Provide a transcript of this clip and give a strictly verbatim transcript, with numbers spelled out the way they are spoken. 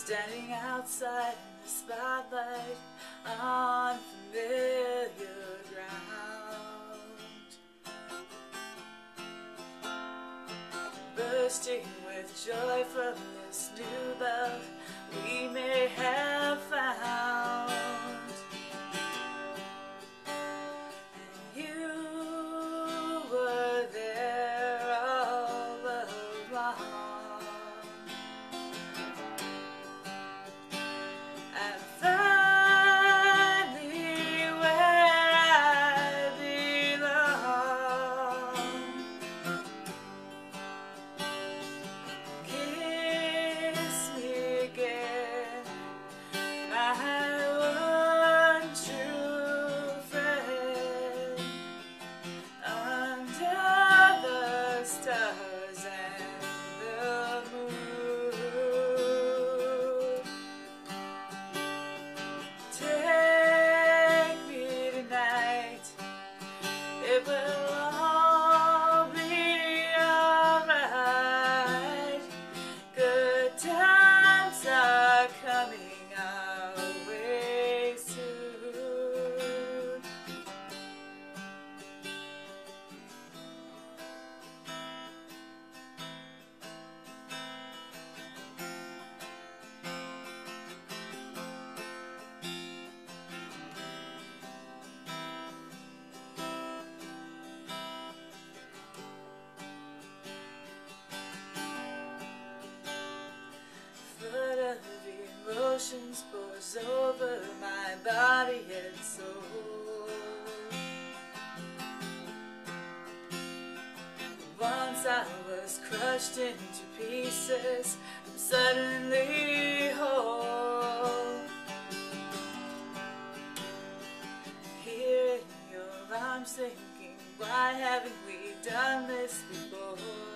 standing outside in the spotlight on familiar ground, bursting with joy from this new love we may have found. And you were there all along, and finally where I belong. Kiss me again, my one true friend, under the stars and the moon. Take me tonight, it will all be alright. Good times are coming our way soon. Flood of emotions pours over my body and soul. Once I was crushed into pieces, I'm suddenly whole. Here in your arms thinking, why haven't we done this before?